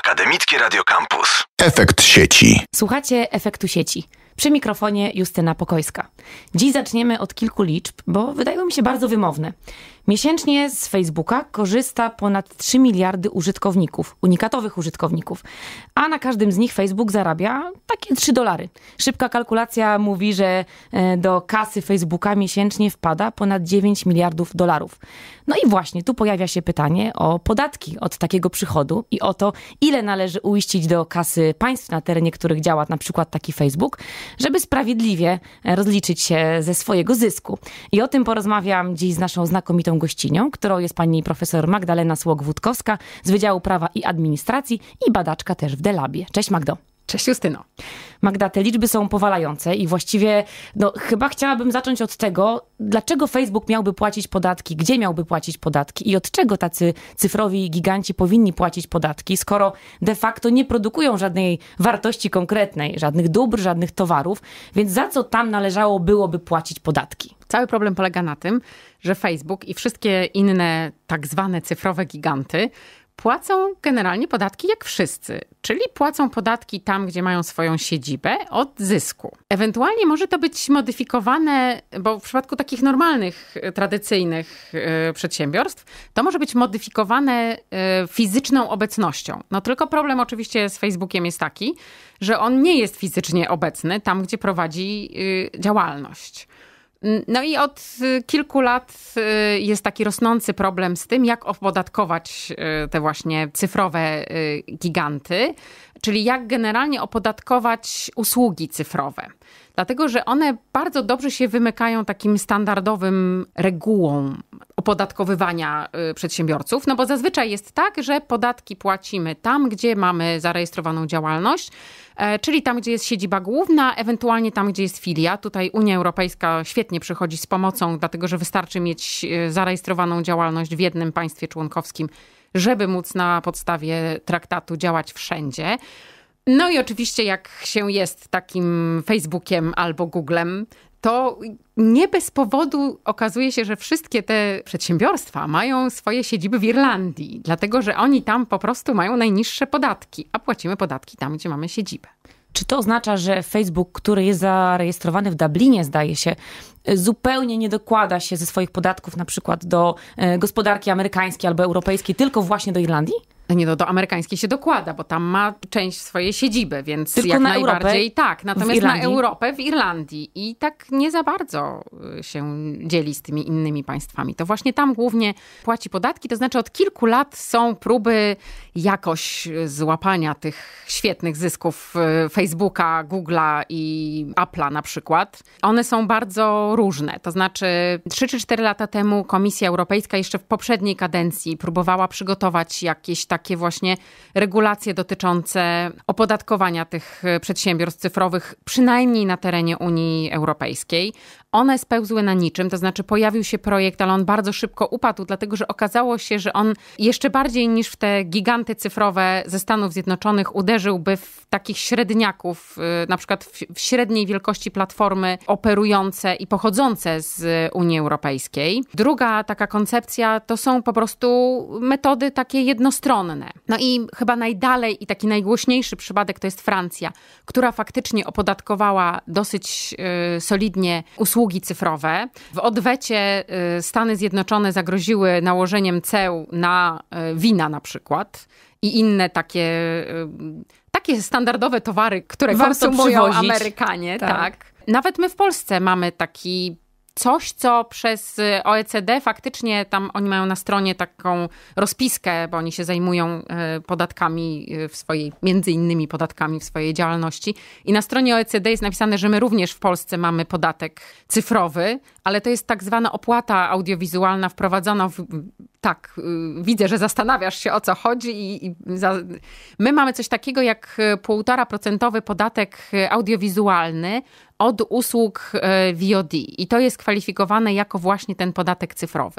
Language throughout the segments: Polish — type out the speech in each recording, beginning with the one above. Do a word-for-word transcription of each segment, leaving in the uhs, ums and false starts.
Akademickie Radio Campus. Efekt sieci. Słuchacie Efektu sieci. Przy mikrofonie Justyna Pokojska. Dziś zaczniemy od kilku liczb, bo wydają mi się bardzo wymowne. Miesięcznie z Facebooka korzysta ponad trzy miliardy użytkowników, unikatowych użytkowników, a na każdym z nich Facebook zarabia takie trzy dolary. Szybka kalkulacja mówi, że do kasy Facebooka miesięcznie wpada ponad dziewięć miliardów dolarów. No i właśnie tu pojawia się pytanie o podatki od takiego przychodu i o to, ile należy uiścić do kasy państw, na terenie których działa na przykład taki Facebook, żeby sprawiedliwie rozliczyć się ze swojego zysku. I o tym porozmawiam dziś z naszą znakomitą gościnią, którą jest pani profesor Magdalena Słok-Wódkowska z Wydziału Prawa i Administracji i badaczka też w Delabie. Cześć Magdo. Cześć Justyno. Magda, te liczby są powalające i właściwie no, chyba chciałabym zacząć od tego, dlaczego Facebook miałby płacić podatki, gdzie miałby płacić podatki i od czego tacy cyfrowi giganci powinni płacić podatki, skoro de facto nie produkują żadnej wartości konkretnej, żadnych dóbr, żadnych towarów, więc za co tam należało byłoby płacić podatki? Cały problem polega na tym, że Facebook i wszystkie inne tak zwane cyfrowe giganty płacą generalnie podatki jak wszyscy, czyli płacą podatki tam, gdzie mają swoją siedzibę od zysku. Ewentualnie może to być modyfikowane, bo w przypadku takich normalnych, tradycyjnych y, przedsiębiorstw, to może być modyfikowane y, fizyczną obecnością. No tylko problem oczywiście z Facebookiem jest taki, że on nie jest fizycznie obecny tam, gdzie prowadzi y, działalność. No i od kilku lat jest taki rosnący problem z tym, jak opodatkować te właśnie cyfrowe giganty, czyli jak generalnie opodatkować usługi cyfrowe. Dlatego, że one bardzo dobrze się wymykają takim standardowym regułom opodatkowywania przedsiębiorców, no bo zazwyczaj jest tak, że podatki płacimy tam, gdzie mamy zarejestrowaną działalność, czyli tam, gdzie jest siedziba główna, ewentualnie tam, gdzie jest filia. Tutaj Unia Europejska świetnie przychodzi z pomocą, dlatego że wystarczy mieć zarejestrowaną działalność w jednym państwie członkowskim, żeby móc na podstawie traktatu działać wszędzie. No i oczywiście jak się jest takim Facebookiem albo Googlem, to nie bez powodu okazuje się, że wszystkie te przedsiębiorstwa mają swoje siedziby w Irlandii, dlatego że oni tam po prostu mają najniższe podatki, a płacimy podatki tam, gdzie mamy siedzibę. Czy to oznacza, że Facebook, który jest zarejestrowany w Dublinie, zdaje się, zupełnie nie dokłada się ze swoich podatków na przykład do gospodarki amerykańskiej albo europejskiej, tylko właśnie do Irlandii? Nie, no do amerykańskiej się dokłada, bo tam ma część swojej siedziby, więc tylko jak na najbardziej Europę tak. Natomiast na Europę w Irlandii i tak nie za bardzo się dzieli z tymi innymi państwami. To właśnie tam głównie płaci podatki, to znaczy od kilku lat są próby jakoś złapania tych świetnych zysków Facebooka, Google'a i Apple'a na przykład. One są bardzo różne, to znaczy trzy czy cztery lata temu Komisja Europejska jeszcze w poprzedniej kadencji próbowała przygotować jakieś takie właśnie regulacje dotyczące opodatkowania tych przedsiębiorstw cyfrowych, przynajmniej na terenie Unii Europejskiej. One spełzły na niczym, to znaczy pojawił się projekt, ale on bardzo szybko upadł, dlatego że okazało się, że on jeszcze bardziej niż w te giganty cyfrowe ze Stanów Zjednoczonych uderzyłby w takich średniaków, na przykład w średniej wielkości platformy operujące i pochodzące z Unii Europejskiej. Druga taka koncepcja to są po prostu metody takie jednostronne. No i chyba najdalej i taki najgłośniejszy przypadek to jest Francja, która faktycznie opodatkowała dosyć y, solidnie usługi cyfrowe. W odwecie y, Stany Zjednoczone zagroziły nałożeniem ceł na y, wina na przykład i inne takie, y, takie standardowe towary, które warto konsumują przywozić. Amerykanie. Tak. Tak. Nawet my w Polsce mamy taki coś, co przez O E C D faktycznie tam oni mają na stronie taką rozpiskę, bo oni się zajmują podatkami w swojej, między innymi podatkami w swojej działalności. I na stronie O E C D jest napisane, że my również w Polsce mamy podatek cyfrowy, ale to jest tak zwana opłata audiowizualna wprowadzona w, tak, widzę, że zastanawiasz się, o co chodzi i, i za, my mamy coś takiego jak półtora procentowy podatek audiowizualny od usług V O D i to jest kwalifikowane jako właśnie ten podatek cyfrowy.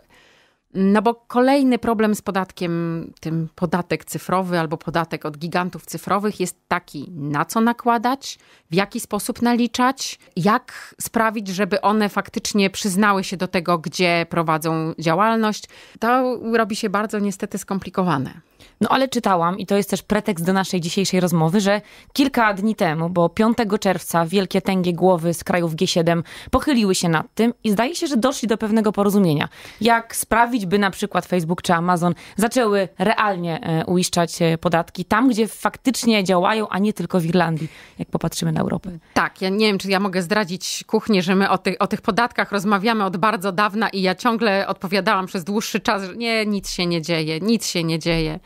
No bo kolejny problem z podatkiem, tym podatek cyfrowy albo podatek od gigantów cyfrowych jest taki, na co nakładać, w jaki sposób naliczać, jak sprawić, żeby one faktycznie przyznały się do tego, gdzie prowadzą działalność. To robi się bardzo niestety skomplikowane. No ale czytałam, i to jest też pretekst do naszej dzisiejszej rozmowy, że kilka dni temu, bo piątego czerwca wielkie tęgie głowy z krajów G siedem pochyliły się nad tym i zdaje się, że doszli do pewnego porozumienia. Jak sprawić, by na przykład Facebook czy Amazon zaczęły realnie e, uiszczać e, podatki tam, gdzie faktycznie działają, a nie tylko w Irlandii, jak popatrzymy na Europę. Tak, ja nie wiem, czy ja mogę zdradzić kuchnię, że my o tych, o tych podatkach rozmawiamy od bardzo dawna i ja ciągle odpowiadałam przez dłuższy czas, że nie, nic się nie dzieje, nic się nie dzieje.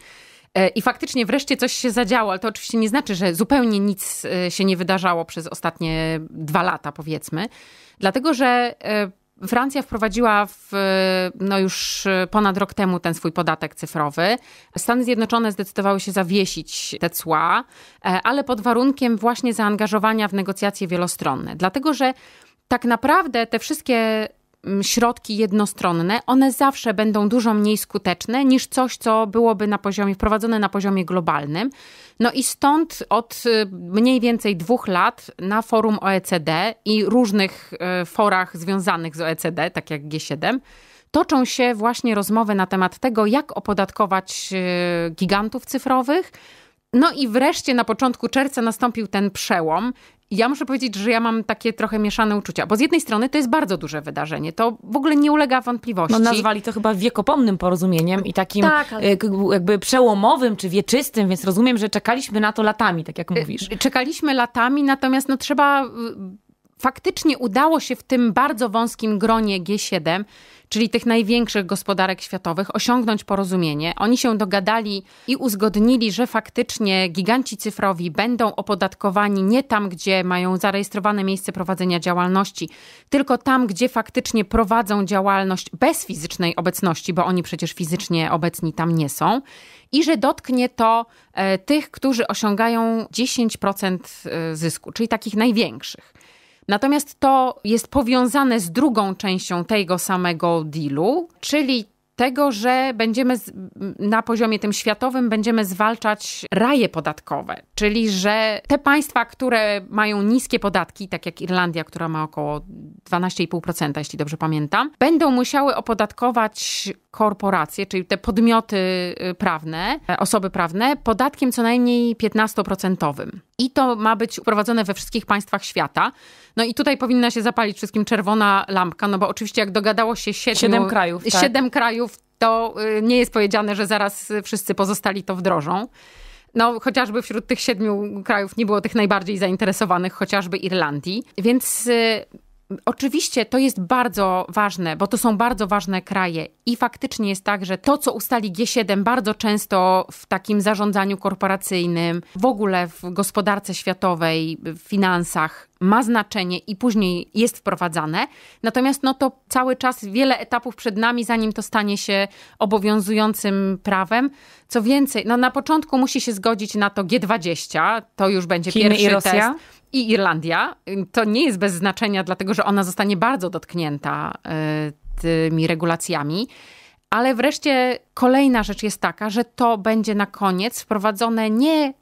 I faktycznie wreszcie coś się zadziało, ale to oczywiście nie znaczy, że zupełnie nic się nie wydarzało przez ostatnie dwa lata, powiedzmy. Dlatego, że Francja wprowadziła w, no już ponad rok temu ten swój podatek cyfrowy. Stany Zjednoczone zdecydowały się zawiesić te cła, ale pod warunkiem właśnie zaangażowania w negocjacje wielostronne. Dlatego, że tak naprawdę te wszystkie środki jednostronne, one zawsze będą dużo mniej skuteczne niż coś, co byłoby na poziomie, wprowadzone na poziomie globalnym. No i stąd od mniej więcej dwóch lat na forum O E C D i różnych forach związanych z O E C D, tak jak G siedem, toczą się właśnie rozmowy na temat tego, jak opodatkować gigantów cyfrowych. No i wreszcie na początku czerwca nastąpił ten przełom. Ja muszę powiedzieć, że ja mam takie trochę mieszane uczucia, bo z jednej strony to jest bardzo duże wydarzenie, to w ogóle nie ulega wątpliwości. No nazwali to chyba wiekopomnym porozumieniem i takim tak, ale... jakby przełomowym czy wieczystym, więc rozumiem, że czekaliśmy na to latami, tak jak mówisz. Czekaliśmy latami, natomiast no trzeba... Faktycznie udało się w tym bardzo wąskim gronie G siedem, czyli tych największych gospodarek światowych, osiągnąć porozumienie. Oni się dogadali i uzgodnili, że faktycznie giganci cyfrowi będą opodatkowani nie tam, gdzie mają zarejestrowane miejsce prowadzenia działalności, tylko tam, gdzie faktycznie prowadzą działalność bez fizycznej obecności, bo oni przecież fizycznie obecni tam nie są. I że dotknie to e, tych, którzy osiągają dziesięć procent zysku, czyli takich największych. Natomiast to jest powiązane z drugą częścią tego samego dealu, czyli tego, że będziemy z, na poziomie tym światowym będziemy zwalczać raje podatkowe, czyli że te państwa, które mają niskie podatki, tak jak Irlandia, która ma około dwanaście i pół procent, jeśli dobrze pamiętam, będą musiały opodatkować korporacje, czyli te podmioty prawne, osoby prawne, podatkiem co najmniej piętnaście procent. I to ma być wprowadzone we wszystkich państwach świata. No i tutaj powinna się zapalić wszystkim czerwona lampka, no bo oczywiście jak dogadało się siedmiu, siedem krajów, tak. siedem krajów, to nie jest powiedziane, że zaraz wszyscy pozostali to wdrożą. No chociażby wśród tych siedmiu krajów nie było tych najbardziej zainteresowanych, chociażby Irlandii. Więc y, oczywiście to jest bardzo ważne, bo to są bardzo ważne kraje i faktycznie jest tak, że to, co ustali G siedem bardzo często w takim zarządzaniu korporacyjnym, w ogóle w gospodarce światowej, w finansach, ma znaczenie i później jest wprowadzane. Natomiast no to cały czas wiele etapów przed nami, zanim to stanie się obowiązującym prawem. Co więcej, no na początku musi się zgodzić na to G dwadzieścia, to już będzie Chiny pierwszy i Rosja. test. I Irlandia. To nie jest bez znaczenia, dlatego że ona zostanie bardzo dotknięta y, tymi regulacjami. Ale wreszcie kolejna rzecz jest taka, że to będzie na koniec wprowadzone nie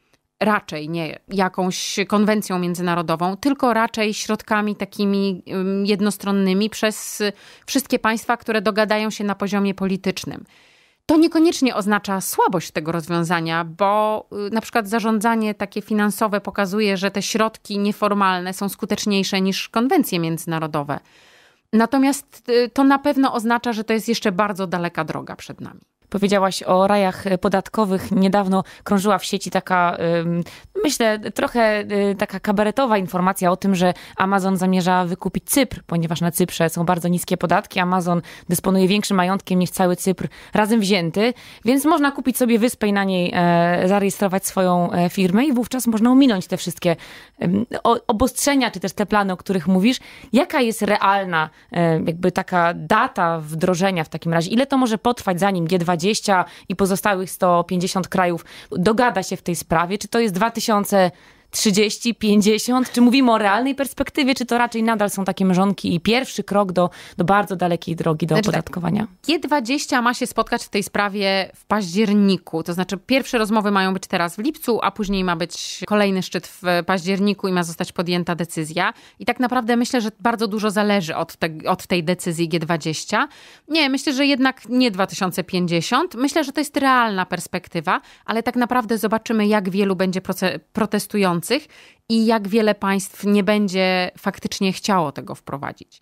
raczej nie jakąś konwencją międzynarodową, tylko raczej środkami takimi jednostronnymi przez wszystkie państwa, które dogadają się na poziomie politycznym. To niekoniecznie oznacza słabość tego rozwiązania, bo na przykład zarządzanie takie finansowe pokazuje, że te środki nieformalne są skuteczniejsze niż konwencje międzynarodowe. Natomiast to na pewno oznacza, że to jest jeszcze bardzo daleka droga przed nami. Powiedziałaś o rajach podatkowych. Niedawno krążyła w sieci taka, myślę, trochę taka kabaretowa informacja o tym, że Amazon zamierza wykupić Cypr, ponieważ na Cyprze są bardzo niskie podatki. Amazon dysponuje większym majątkiem niż cały Cypr razem wzięty, więc można kupić sobie wyspę i na niej zarejestrować swoją firmę i wówczas można ominąć te wszystkie obostrzenia, czy też te plany, o których mówisz. Jaka jest realna jakby taka data wdrożenia w takim razie? Ile to może potrwać, zanim G dwadzieścia i pozostałych sto pięćdziesiąt krajów dogada się w tej sprawie? Czy to jest dwa tysiące trzydzieści, pięćdziesiąt? Czy mówimy o realnej perspektywie, czy to raczej nadal są takie mrzonki i pierwszy krok do, do bardzo dalekiej drogi do znaczy opodatkowania? Tak, G dwadzieścia ma się spotkać w tej sprawie w październiku. To znaczy pierwsze rozmowy mają być teraz w lipcu, a później ma być kolejny szczyt w październiku i ma zostać podjęta decyzja. I tak naprawdę myślę, że bardzo dużo zależy od, te, od tej decyzji G dwadzieścia. Nie, myślę, że jednak nie dwa tysiące pięćdziesiąt. Myślę, że to jest realna perspektywa, ale tak naprawdę zobaczymy, jak wielu będzie proce- protestujących i jak wiele państw nie będzie faktycznie chciało tego wprowadzić.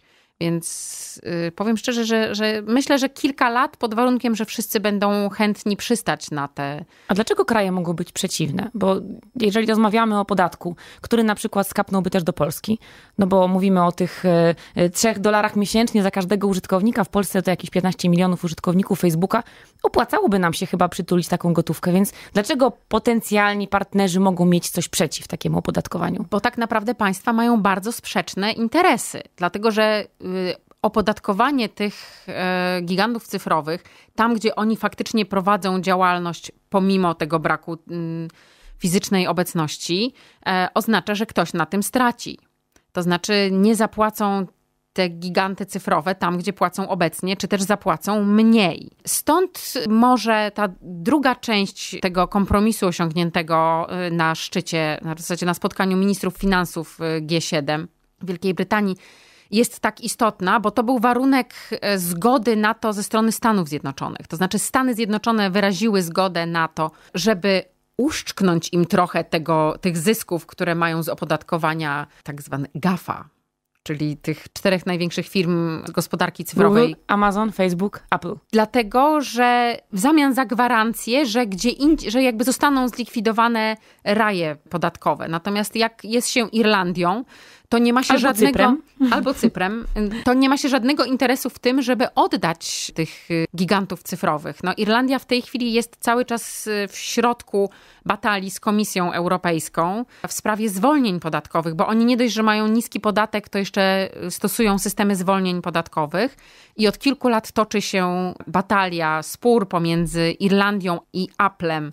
Więc yy, powiem szczerze, że, że myślę, że kilka lat pod warunkiem, że wszyscy będą chętni przystać na te... A dlaczego kraje mogą być przeciwne? Bo jeżeli rozmawiamy o podatku, który na przykład skapnąłby też do Polski, no bo mówimy o tych y, trzech dolarach miesięcznie za każdego użytkownika, w Polsce to jakieś piętnaście milionów użytkowników Facebooka, opłacałoby nam się chyba przytulić taką gotówkę, więc dlaczego potencjalni partnerzy mogą mieć coś przeciw takiemu opodatkowaniu? Bo tak naprawdę państwa mają bardzo sprzeczne interesy, dlatego że opodatkowanie tych gigantów cyfrowych, tam gdzie oni faktycznie prowadzą działalność pomimo tego braku fizycznej obecności, oznacza, że ktoś na tym straci. To znaczy nie zapłacą te giganty cyfrowe tam, gdzie płacą obecnie, czy też zapłacą mniej. Stąd może ta druga część tego kompromisu osiągniętego na szczycie, w zasadzie na spotkaniu ministrów finansów G siedem Wielkiej Brytanii, jest tak istotna, bo to był warunek zgody na to ze strony Stanów Zjednoczonych. To znaczy Stany Zjednoczone wyraziły zgodę na to, żeby uszczknąć im trochę tego, tych zysków, które mają z opodatkowania tak zwane gafa, czyli tych czterech największych firm z gospodarki cyfrowej. Google, Amazon, Facebook, Apple. Dlatego, że w zamian za gwarancję, że gdzie indziej, że jakby zostaną zlikwidowane raje podatkowe. Natomiast jak jest się Irlandią, to nie ma się albo żadnego... Cyprem. Albo Cyprem. To nie ma się żadnego interesu w tym, żeby oddać tych gigantów cyfrowych. No, Irlandia w tej chwili jest cały czas w środku batalii z Komisją Europejską w sprawie zwolnień podatkowych, bo oni nie dość, że mają niski podatek, to jeszcze stosują systemy zwolnień podatkowych i od kilku lat toczy się batalia, spór pomiędzy Irlandią i Applem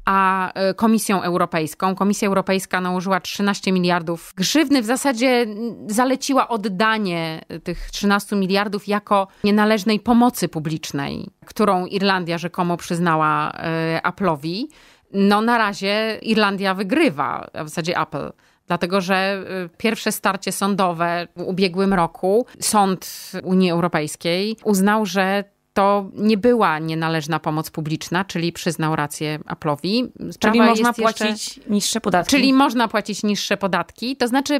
a Komisją Europejską. Komisja Europejska nałożyła trzynaście miliardów grzywny. W zasadzie zaleciła oddanie tych trzynastu miliardów jako nienależnej pomocy publicznej, którą Irlandia rzekomo przyznała Apple'owi. No na razie Irlandia wygrywa, a w zasadzie Apple. Dlatego, że pierwsze starcie sądowe w ubiegłym roku sąd Unii Europejskiej uznał, że to nie była nienależna pomoc publiczna, czyli przyznał rację Apple'owi. Czyli można płacić jeszcze... niższe podatki. Czyli można płacić niższe podatki. To znaczy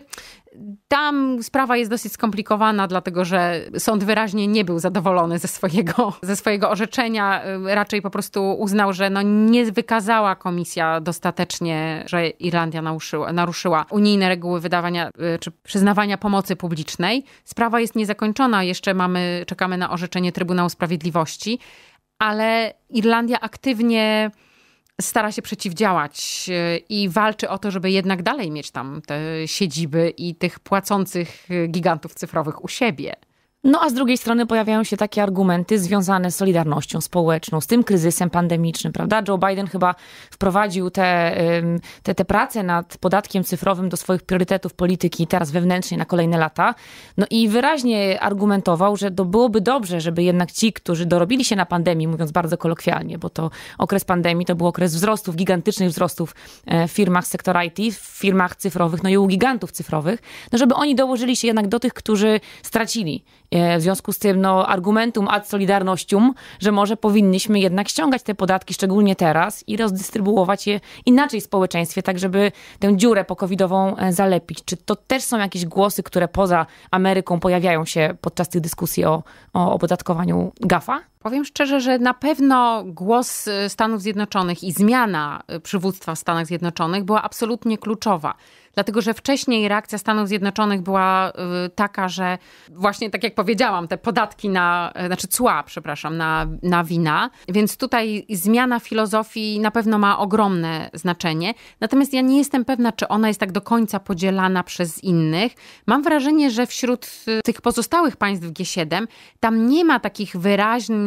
tam sprawa jest dosyć skomplikowana, dlatego że sąd wyraźnie nie był zadowolony ze swojego, ze swojego orzeczenia. Raczej po prostu uznał, że no nie wykazała komisja dostatecznie, że Irlandia naruszyła, naruszyła unijne reguły wydawania czy przyznawania pomocy publicznej. Sprawa jest niezakończona. Jeszcze mamy, czekamy na orzeczenie Trybunału Sprawiedliwości, ale Irlandia aktywnie stara się przeciwdziałać i walczy o to, żeby jednak dalej mieć tam te siedziby i tych płacących gigantów cyfrowych u siebie. No a z drugiej strony pojawiają się takie argumenty związane z solidarnością społeczną, z tym kryzysem pandemicznym, prawda? Joe Biden chyba wprowadził te, te, te prace nad podatkiem cyfrowym do swoich priorytetów polityki teraz wewnętrznej na kolejne lata. No i wyraźnie argumentował, że to byłoby dobrze, żeby jednak ci, którzy dorobili się na pandemii, mówiąc bardzo kolokwialnie, bo to okres pandemii to był okres wzrostów, gigantycznych wzrostów w firmach sektora I T, w firmach cyfrowych, no i u gigantów cyfrowych, no żeby oni dołożyli się jednak do tych, którzy stracili. W związku z tym no, argumentum ad solidarnościum, że może powinniśmy jednak ściągać te podatki, szczególnie teraz, i rozdystrybuować je inaczej w społeczeństwie, tak żeby tę dziurę pokowidową zalepić. Czy to też są jakieś głosy, które poza Ameryką pojawiają się podczas tych dyskusji o, o opodatkowaniu gafa? Powiem szczerze, że na pewno głos Stanów Zjednoczonych i zmiana przywództwa w Stanach Zjednoczonych była absolutnie kluczowa. Dlatego, że wcześniej reakcja Stanów Zjednoczonych była taka, że właśnie tak jak powiedziałam, te podatki na, znaczy cła, przepraszam, na, na wina. Więc tutaj zmiana filozofii na pewno ma ogromne znaczenie. Natomiast ja nie jestem pewna, czy ona jest tak do końca podzielana przez innych. Mam wrażenie, że wśród tych pozostałych państw G siedem tam nie ma takich wyraźnie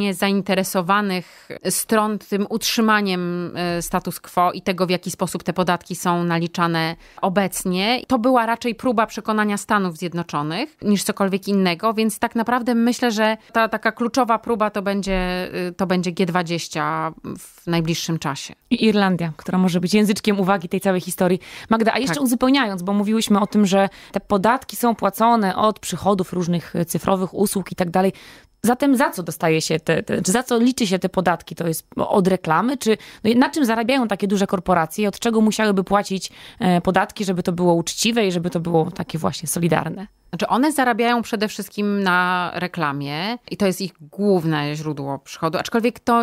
zainteresowanie zainteresowanych stron tym utrzymaniem status quo i tego, w jaki sposób te podatki są naliczane obecnie. To była raczej próba przekonania Stanów Zjednoczonych niż cokolwiek innego, więc tak naprawdę myślę, że ta taka kluczowa próba to będzie, to będzie G dwadzieścia w najbliższym czasie. I Irlandia, która może być języczkiem uwagi tej całej historii. Magda, a jeszcze tak. uzupełniając, bo mówiłyśmy o tym, że te podatki są płacone od przychodów różnych cyfrowych usług i tak dalej. Zatem za co dostaje się te, te, czy za co liczy się te podatki? To jest od reklamy? Czy no, na czym zarabiają takie duże korporacje? Od czego musiałyby płacić e, podatki, żeby to było uczciwe i żeby to było takie właśnie solidarne? Znaczy one zarabiają przede wszystkim na reklamie i to jest ich główne źródło przychodu, aczkolwiek to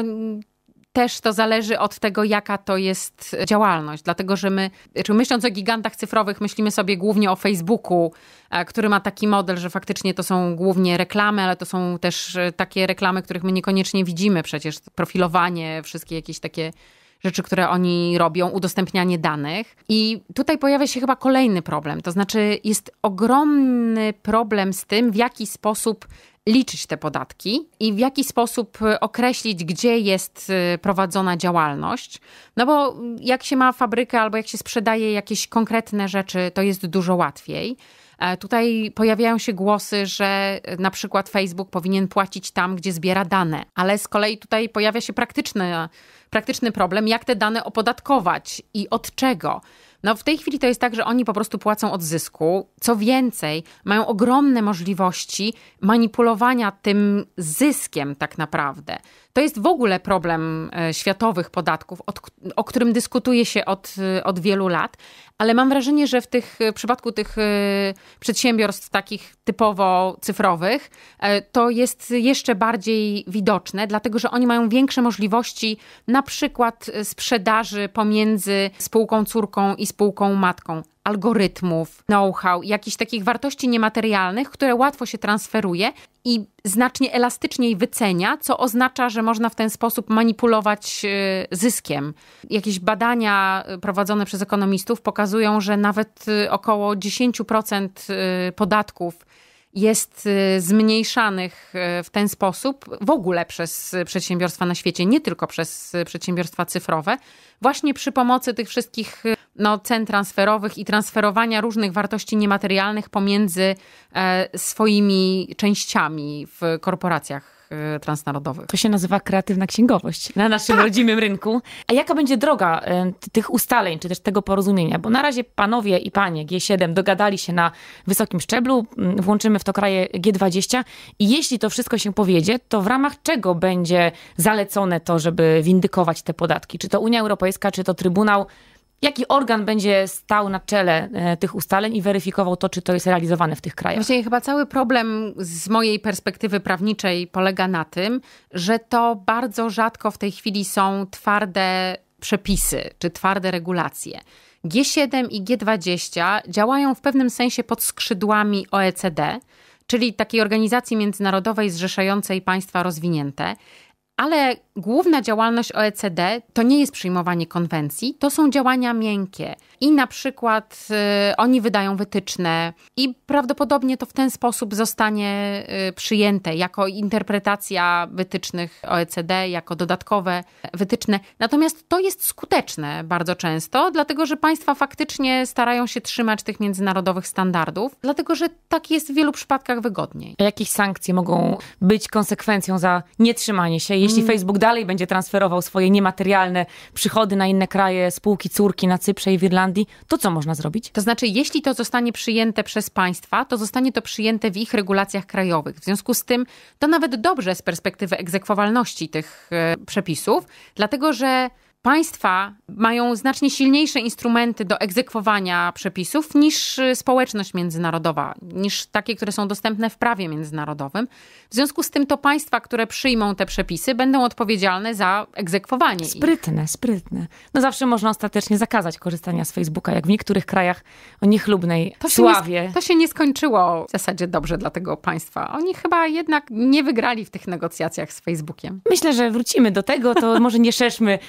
też to zależy od tego, jaka to jest działalność. Dlatego, że my, czy myśląc o gigantach cyfrowych, myślimy sobie głównie o Facebooku, który ma taki model, że faktycznie to są głównie reklamy, ale to są też takie reklamy, których my niekoniecznie widzimy. Przecież profilowanie, wszystkie jakieś takie rzeczy, które oni robią, udostępnianie danych. I tutaj pojawia się chyba kolejny problem. To znaczy jest ogromny problem z tym, w jaki sposób liczyć te podatki i w jaki sposób określić, gdzie jest prowadzona działalność. No bo jak się ma fabrykę albo jak się sprzedaje jakieś konkretne rzeczy, to jest dużo łatwiej. Tutaj pojawiają się głosy, że na przykład Facebook powinien płacić tam, gdzie zbiera dane, ale z kolei tutaj pojawia się praktyczny, praktyczny problem, jak te dane opodatkować i od czego. No w tej chwili to jest tak, że oni po prostu płacą od zysku. Co więcej, mają ogromne możliwości manipulowania tym zyskiem tak naprawdę. To jest w ogóle problem światowych podatków, od, o którym dyskutuje się od, od wielu lat, ale mam wrażenie, że w, tych, w przypadku tych przedsiębiorstw takich typowo cyfrowych to jest jeszcze bardziej widoczne, dlatego że oni mają większe możliwości na przykład sprzedaży pomiędzy spółką córką i spółką matką, algorytmów, know-how, jakichś takich wartości niematerialnych, które łatwo się transferuje i znacznie elastyczniej wycenia, co oznacza, że można w ten sposób manipulować zyskiem. Jakieś badania prowadzone przez ekonomistów pokazują, że nawet około dziesięć procent podatków jest zmniejszanych w ten sposób w ogóle przez przedsiębiorstwa na świecie, nie tylko przez przedsiębiorstwa cyfrowe, właśnie przy pomocy tych wszystkich no, cen transferowych i transferowania różnych wartości niematerialnych pomiędzy e, swoimi częściami w korporacjach transnarodowych. To się nazywa kreatywna księgowość na naszym tak. rodzimym rynku. A jaka będzie droga y, tych ustaleń, czy też tego porozumienia? Bo na razie panowie i panie G siedem dogadali się na wysokim szczeblu, y, włączymy w to kraje G dwadzieścia i jeśli to wszystko się powiedzie, to w ramach czego będzie zalecone to, żeby windykować te podatki? Czy to Unia Europejska, czy to Trybunał? Jaki organ będzie stał na czele tych ustaleń i weryfikował to, czy to jest realizowane w tych krajach? Właściwie chyba cały problem z mojej perspektywy prawniczej polega na tym, że to bardzo rzadko w tej chwili są twarde przepisy czy twarde regulacje. G siedem i G dwadzieścia działają w pewnym sensie pod skrzydłami O E C D, czyli takiej organizacji międzynarodowej zrzeszającej państwa rozwinięte. Ale główna działalność O E C D to nie jest przyjmowanie konwencji, to są działania miękkie. I na przykład y, oni wydają wytyczne i prawdopodobnie to w ten sposób zostanie y, przyjęte jako interpretacja wytycznych O E C D, jako dodatkowe wytyczne. Natomiast to jest skuteczne bardzo często, dlatego że państwa faktycznie starają się trzymać tych międzynarodowych standardów, dlatego że tak jest w wielu przypadkach wygodniej. A jakieś sankcje mogą być konsekwencją za nietrzymanie się? Jeśli hmm. Facebook dalej będzie transferował swoje niematerialne przychody na inne kraje, spółki córki na Cyprze i w Irlandii, to co można zrobić? To znaczy, jeśli to zostanie przyjęte przez państwa, to zostanie to przyjęte w ich regulacjach krajowych. W związku z tym to nawet dobrze z perspektywy egzekwowalności tych przepisów, dlatego że państwa mają znacznie silniejsze instrumenty do egzekwowania przepisów niż społeczność międzynarodowa, niż takie, które są dostępne w prawie międzynarodowym. W związku z tym to państwa, które przyjmą te przepisy, będą odpowiedzialne za egzekwowanie Sprytne, ich. sprytne. No zawsze można ostatecznie zakazać korzystania z Facebooka, jak w niektórych krajach o niechlubnej to sławie. Nie, to się nie skończyło w zasadzie dobrze dla tego państwa. Oni chyba jednak nie wygrali w tych negocjacjach z Facebookiem. Myślę, że wrócimy do tego, to może nie szerzmy tej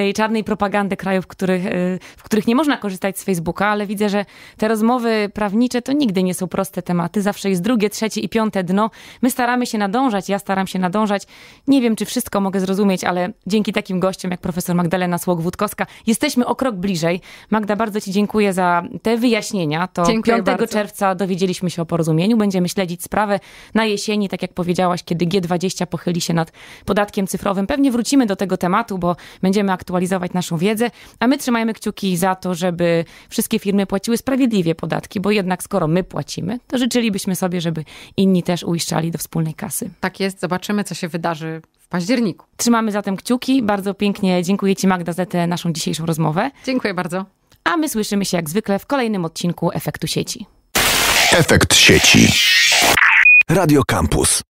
tej czarnej propagandy krajów, w których, w których nie można korzystać z Facebooka, ale widzę, że te rozmowy prawnicze to nigdy nie są proste tematy. Zawsze jest drugie, trzecie i piąte dno. My staramy się nadążać, ja staram się nadążać. Nie wiem, czy wszystko mogę zrozumieć, ale dzięki takim gościom jak profesor Magdalena Słok-Wódkowska jesteśmy o krok bliżej. Magda, bardzo ci dziękuję za te wyjaśnienia. To Dziękuję piątego bardzo. czerwca dowiedzieliśmy się o porozumieniu. Będziemy śledzić sprawę na jesieni, tak jak powiedziałaś, kiedy G dwadzieścia pochyli się nad podatkiem cyfrowym. Pewnie wrócimy do tego tematu, bo będziemy aktualizować naszą wiedzę, a my trzymajmy kciuki za to, żeby wszystkie firmy płaciły sprawiedliwie podatki, bo jednak skoro my płacimy, to życzylibyśmy sobie, żeby inni też uiszczali do wspólnej kasy. Tak jest, zobaczymy, co się wydarzy w październiku. Trzymamy zatem kciuki. Bardzo pięknie dziękuję ci, Magda, za tę naszą dzisiejszą rozmowę. Dziękuję bardzo. A my słyszymy się jak zwykle w kolejnym odcinku Efektu Sieci. Efekt sieci. Radio Campus.